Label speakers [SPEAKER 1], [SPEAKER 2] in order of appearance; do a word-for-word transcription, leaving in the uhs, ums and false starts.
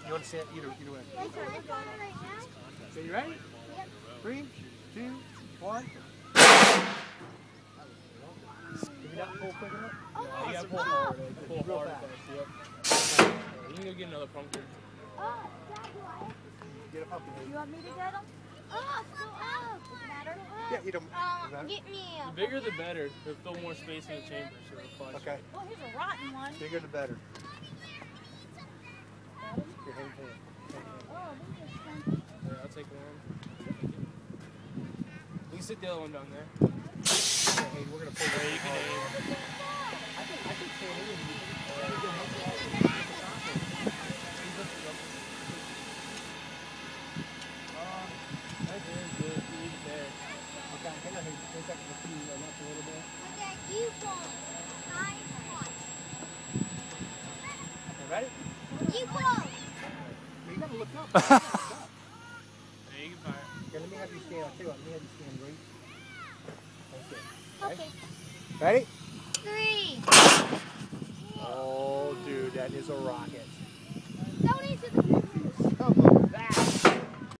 [SPEAKER 1] You want to see it? Either, either way.
[SPEAKER 2] Yes, sir. We're going right now.
[SPEAKER 1] So you ready?
[SPEAKER 2] Yep.
[SPEAKER 1] Three, two, one. Did you not pull quick enough?
[SPEAKER 2] Oh,
[SPEAKER 3] You gotta pull
[SPEAKER 2] oh.
[SPEAKER 3] hard. Pull
[SPEAKER 1] Real
[SPEAKER 3] hard
[SPEAKER 1] fast.
[SPEAKER 3] first, yep. You can go get another pumpkin.
[SPEAKER 2] Oh, Dad, do I?
[SPEAKER 1] Get a pumpkin.
[SPEAKER 2] You want me to get them? Oh, so oh. Does it matter?
[SPEAKER 1] Yeah, eat them.
[SPEAKER 2] Um, get me a
[SPEAKER 3] The bigger the better. There's still more space in the chamber, so it'll flush.
[SPEAKER 1] Okay.
[SPEAKER 2] Oh, here's a rotten one.
[SPEAKER 1] Bigger the better.
[SPEAKER 2] Got him?
[SPEAKER 1] Your hand, hand.
[SPEAKER 2] Oh, this is fun.
[SPEAKER 3] Yeah, I'll take one. You can sit the other one down there.
[SPEAKER 1] Hey, we're gonna pull
[SPEAKER 3] Yeah, you can aim.
[SPEAKER 1] I think I think Sam is
[SPEAKER 3] That's very good. You need it there.
[SPEAKER 1] okay, hang on, hey, take that with you uh, left a little bit.
[SPEAKER 2] Okay, you pull. Nice one.
[SPEAKER 1] You ready?
[SPEAKER 2] You pull.
[SPEAKER 1] You gotta look up.
[SPEAKER 3] Yeah, you can fire.
[SPEAKER 1] Okay, let me have you stand. I'll tell you what, let me have you stand right. Okay.
[SPEAKER 2] Okay.
[SPEAKER 1] Ready?
[SPEAKER 2] Three.
[SPEAKER 1] Oh, dude, that is a rocket.